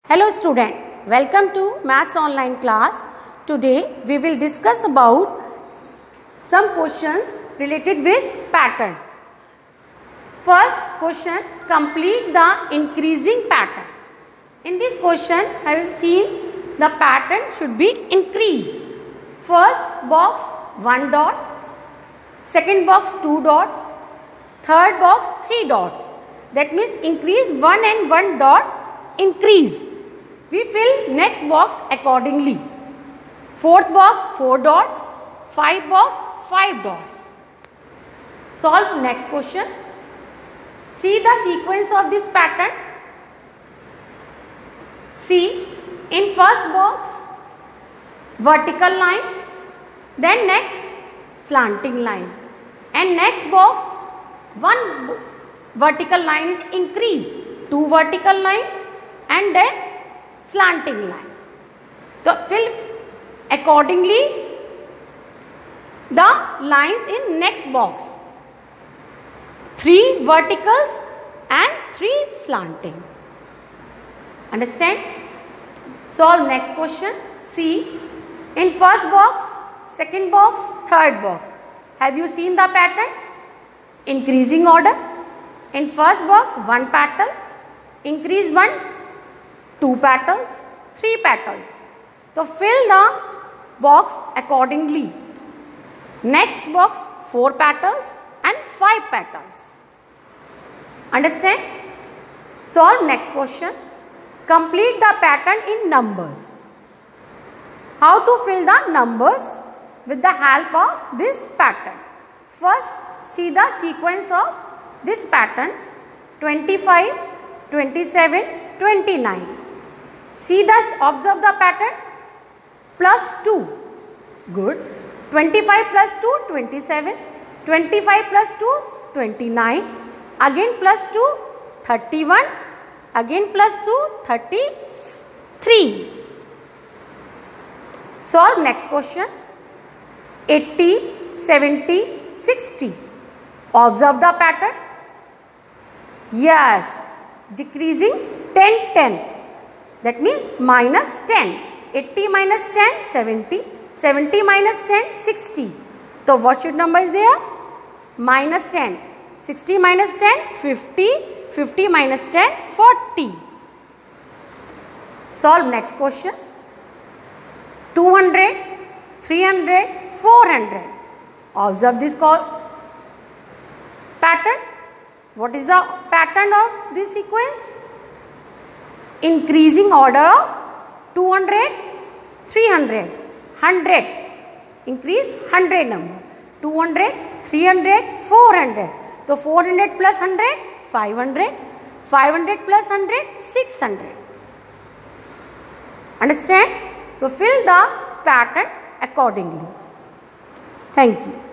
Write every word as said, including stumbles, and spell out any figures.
Hello student, welcome to Maths online class. Today we will discuss about some questions related with pattern. First question, complete the increasing pattern. In this question I have seen the pattern should be increase. First box one dot, second box two dots, third box three dots. That means increase one and one dot increase. We fill next box accordingly. Fourth box four dots, five box five dots. Solve next question. See the sequence of this pattern. See, in first box vertical line, then next slanting line, and next box one vertical line is increased, two vertical lines and then slanting line. So fill accordingly the lines in next box. Three verticals and three slanting. Understand? Solve next question. See, in first box, second box, third box. Have you seen the pattern? Increasing order. In first box, one petal. Increase one, two petals, three petals. So fill the box accordingly. Next box four petals and five petals. Understand? Solve next question. Complete the pattern in numbers. How to fill the numbers with the help of this pattern? First, see the sequence of this pattern twenty-five, twenty-seven, twenty-nine. See this, observe the pattern. Plus two. Good. twenty-five plus two, twenty-seven. twenty-five plus two, twenty-nine. Again plus two, thirty-one. Again plus two, thirty-three. Solve next question. eighty, seventy, sixty. Observe the pattern. Yes. Decreasing ten, ten. That means minus ten. eighty minus ten, seventy. seventy minus ten, sixty. So what should number is there? Minus ten. sixty minus ten, fifty. fifty minus ten, forty. Solve next question. two hundred, three hundred, four hundred. Observe this pattern. What is the pattern of this sequence? Increasing order of two hundred, three hundred, one hundred. Increase one hundred number. two hundred, three hundred, four hundred. So four hundred plus one hundred, five hundred. five hundred plus one hundred, six hundred. Understand? So fill the pattern accordingly. Thank you.